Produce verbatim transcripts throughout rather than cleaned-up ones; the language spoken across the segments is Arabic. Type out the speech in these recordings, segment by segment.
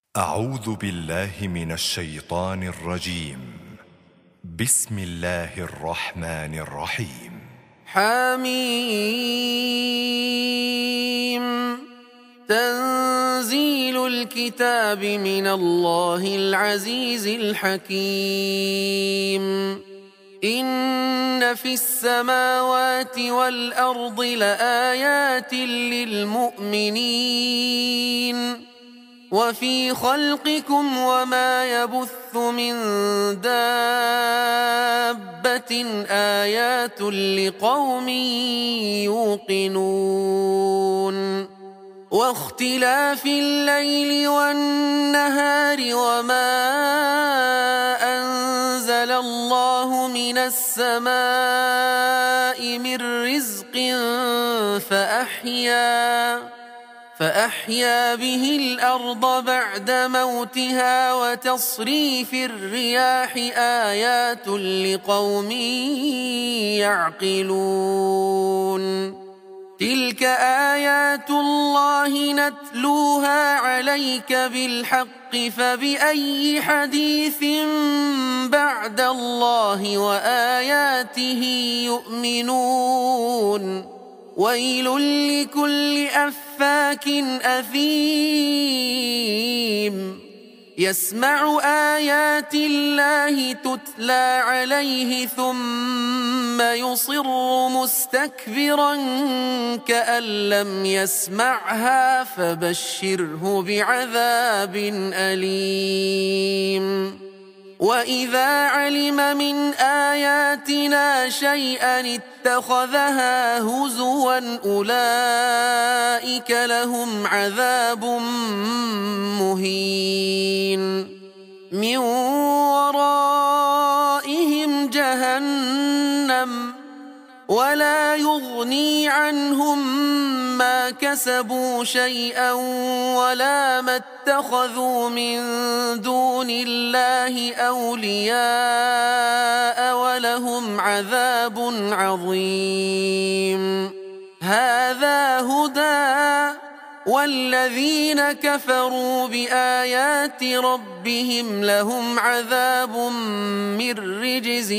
أعوذ بالله من الشيطان الرجيم. بسم الله الرحمن الرحيم. حميم. تنزيل الكتاب من الله العزيز الحكيم. إن في السماوات والأرض لآيات للمؤمنين وفي خلقكم وما يبث من دابة آيات لقوم يوقنون واختلاف الليل والنهار وما أنزل الله من السماء من رزق فأحيا فأحيا به الأرض بعد موتها وتصريف الرياح آيات لقوم يعقلون تلك آيات الله نتلوها عليك بالحق فبأي حديث بعد الله وآياته يؤمنون ويل لكل أفاك أثيم يسمع آيات الله تتلى عليه ثم يصر مستكبرا كأن لم يسمعها فبشره بعذاب أليم وإذا علم من آياتنا شيئا اتخذها هزوا أولئك لهم عذاب مهين من ورائهم جهنم ولا يغني عنهم ما كسبوا شيئا ولا ما اتخذوا من دون الله أولياء ولهم عذاب عظيم هذا هدى والذين كفروا بآيات ربهم لهم عذاب من رجز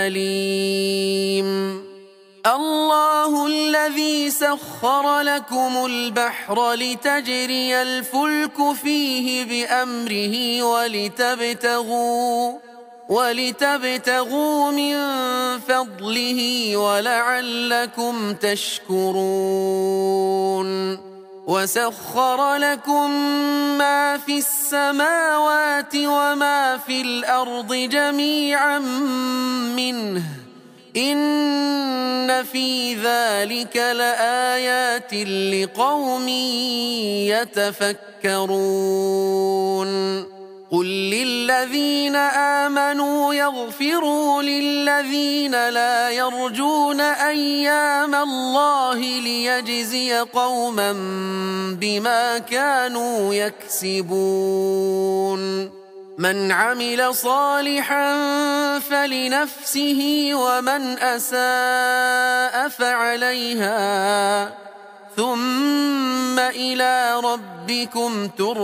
أليم الله الذي سخر لكم البحر لتجري الفلك فيه بأمره ولتبتغوا ولتبتغوا من فضله ولعلكم تشكرون وسخر لكم ما في السماوات وما في الأرض جميعا منه إن في ذلك لآيات لقوم يتفكرون قل للذين آمنوا يغفروا للذين لا يرجون أيام الله ليجزي قوما بما كانوا يكسبون من عمل صالحا فلنفسه ومن أساء فعليها ثم إلى ربكم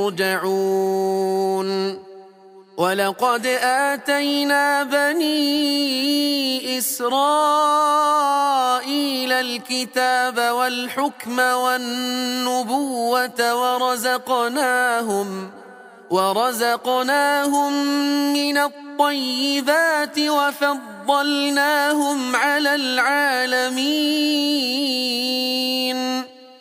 ترجعون ولقد آتينا بني إسرائيل الكتاب والحكم والنبوة ورزقناهم ورزقناهم من الطيبات وفضلناهم على العالمين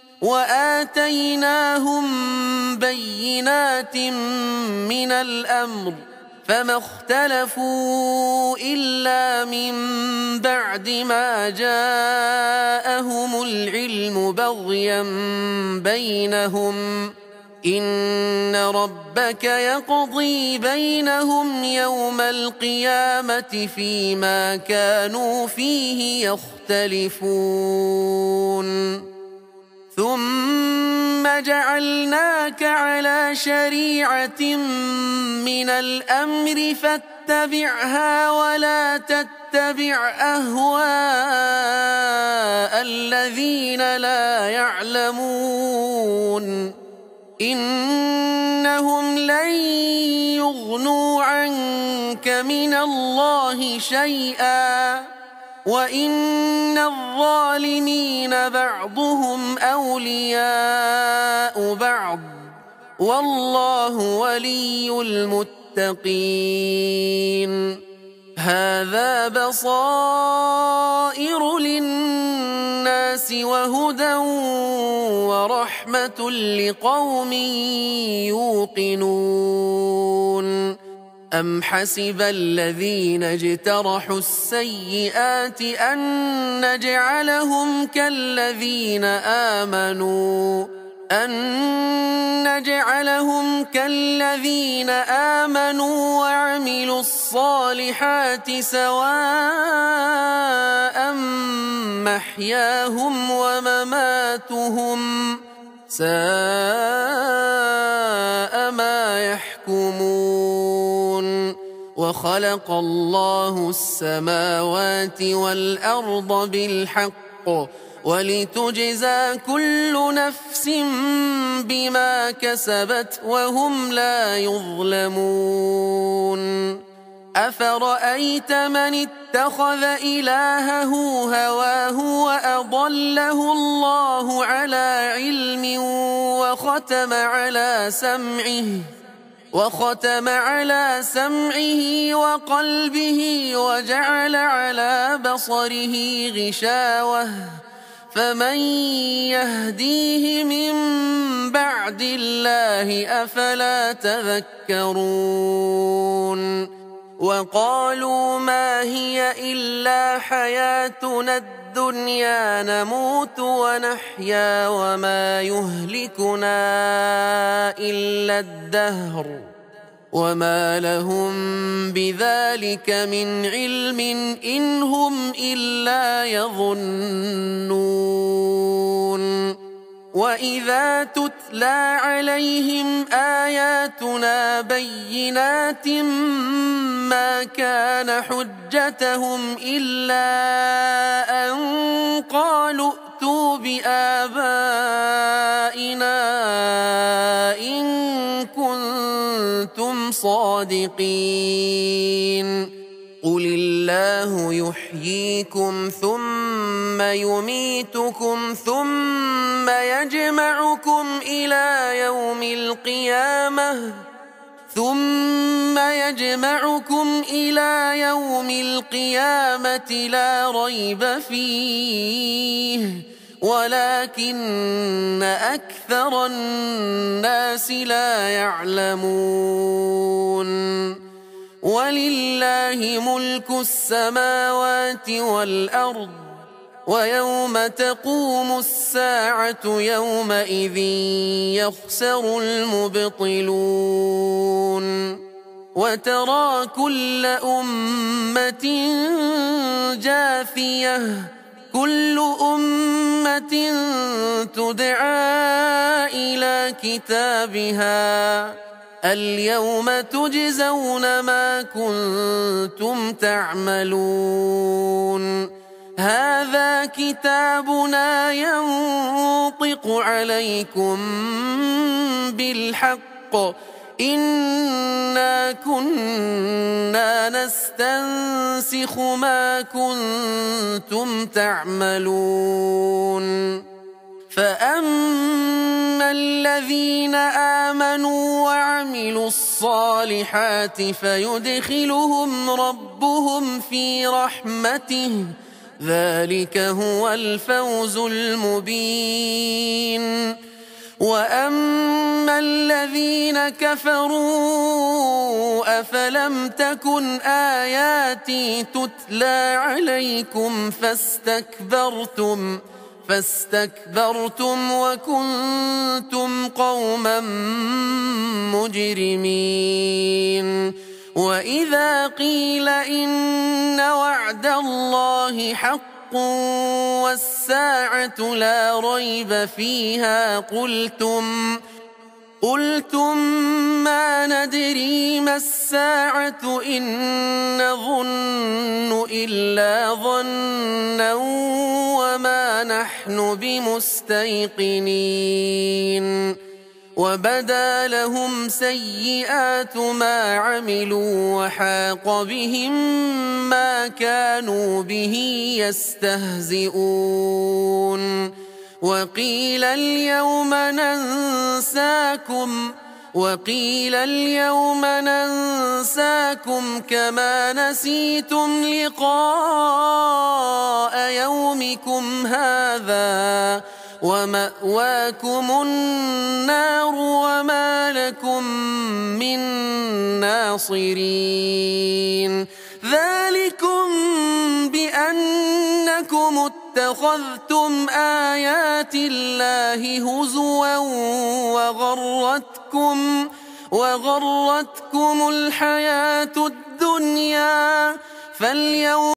وآتيناهم بينات من الأمر فما اختلفوا إلا من بعد ما جاءهم العلم بغيا بينهم إن ربك يقضي بينهم يوم القيامة فيما كانوا فيه يختلفون ثم جعلناك على شريعة من الأمر فاتبعها ولا تتبع أهواء الذين لا يعلمون إن إنهم لن يغنوا عنك من الله شيئا وإن الظالمين بعضهم أولياء بعض والله ولي المتقين. هذا بصائر للناس وهدى ورحمة لقوم يوقنون. أم حسب الذين اجترحوا السيئات أن نجعلهم كالذين آمنوا أن نجعلهم كالذين آمنوا وعملوا الصالحات سواء محياهم ومماتهم ساء ما يحكمون. وخلق الله السماوات والأرض بالحق ولتجزى كل نفس بما كسبت وهم لا يظلمون. أفرأيت من اتخذ إلهه هواه وأضله الله على علم وختم على سمعه وختم على سمعه وقلبه وجعل على بصره غشاوة فمن يهديه من بعد الله أفلا تذكرون. وقالوا ما هي إلا حياتنا الدنيا نموت ونحيا وما يهلكنا إلا الدهر وما لهم بذلك من علم إن هم إلا يظنون. وإذا تتلى عليهم آياتنا بينات ما كان حجتهم إلا أن قالوا ائتوا بآبائنا إن كنتم صادقين. قل الله يحييكم ثم يميتكم ثم يجمعكم إلى يوم القيامة ثم يجمعكم إلى يوم القيامة لا ريب فيه ولكن أكثر الناس لا يعلمون. ولله ملك السماوات والأرض ويوم تقوم الساعة يومئذ يخسر المبطلون. وترى كل أمة جاثية كل أمة تدعى إلى كتابها اليوم تجزون ما كنتم تعملون. هذا كتابنا ينطق عليكم بالحق إنا كنا نستنسخ ما كنتم تعملون. فأما الذين آمنوا وعملوا الصالحات فيدخلهم ربهم في رحمته ذلك هو الفوز المبين. وأما الذين كفروا أفلم تكن آياتي تتلى عليكم فاستكبرتم فاستكبرتم وكنتم قوما مجرمين. وإذا قيل إن وعد الله حق والساعة لا ريب فيها قلتم قلتم ما ندري ما الساعة إن نظن إلا ظنا وما نحن بمستيقنين. وبدا لهم سيئات ما عملوا وحاق بهم ما كانوا به يستهزئون وقيل اليوم ننساكم وقيل اليوم ننساكم كما نسيتم لقاء يومكم هذا ومأواكم النار وما لكم من ناصرين ذلكم بأنكم اتخذتم آيات الله هزوا وغرتكم وغرتكم الحياة الدنيا فاليوم